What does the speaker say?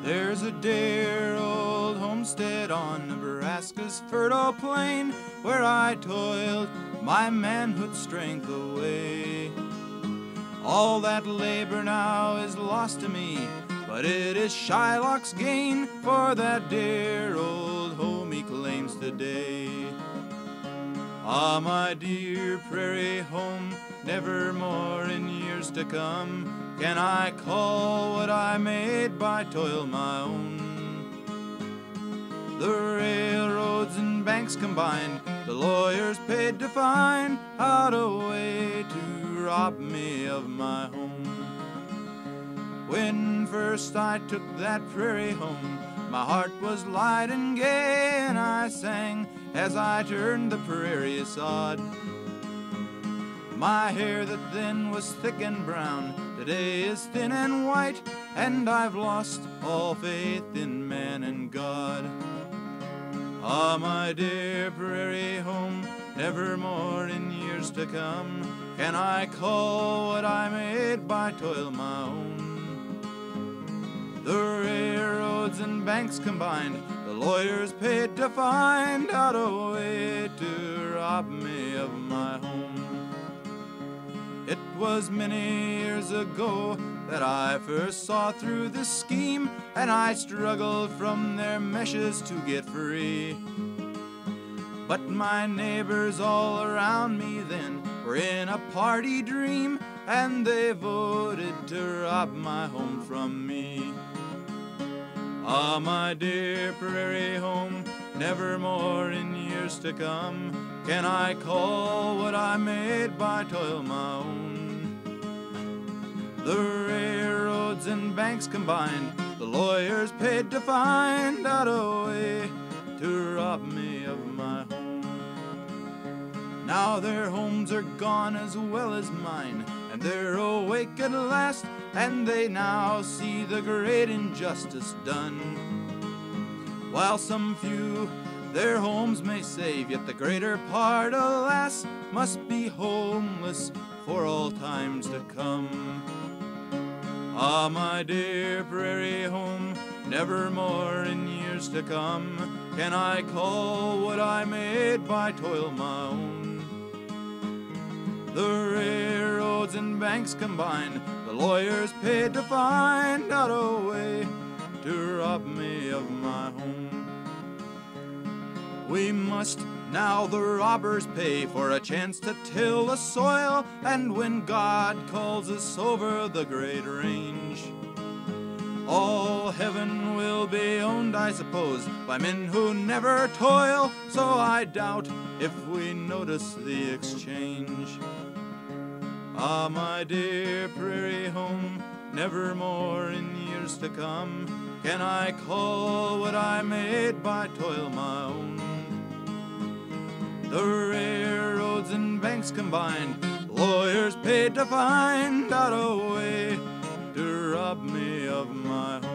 There's a dear old homestead on Nebraska's fertile plain, where I toiled my manhood's strength away. All that labor now is lost to me, but it is Shylock's gain, for that dear old home he claims today. Ah, my dear prairie home, never more in years to come can I call what I made by toil my own. The railroads and banks combined, the lawyers paid to find out a way to rob me of my home. When first I took that prairie home, my heart was light and gay, and I sang as I turned the prairie sod. My hair that then was thick and brown, today is thin and white, and I've lost all faith in man and God. Ah, my dear prairie home, never more in years to come can I call what I made by toil my own. The railroads and banks combined, the lawyers paid to find out a way to rob me of my home. It was many years ago that I first saw through this scheme, and I struggled from their meshes to get free. But my neighbors all around me then were in a party dream, and they voted to rob my home from me. Ah, my dear prairie home, never more in years to come can I call what I made by toil my own. The railroads and banks combined, the lawyers paid to find out a way to rob me of my home. Now their homes are gone as well as mine, and they're awake at last, and they now see the great injustice done. While some few their homes may save, yet the greater part, alas, must be homeless for all times to come. Ah, my dear prairie home, never more in years to come can I call what I made by toil my own. The railroads and banks combined, the lawyers paid to find out a way to rob me of my home. We must now the robbers pay for a chance to till the soil, and when God calls us over the great range, all heaven will be owned, I suppose, by men who never toil, so I doubt if we notice the exchange. Ah, my dear prairie home, never more in years to come can I call what I made by toil my own. The railroads and banks combined, lawyers paid to find out a way to rob me of my home.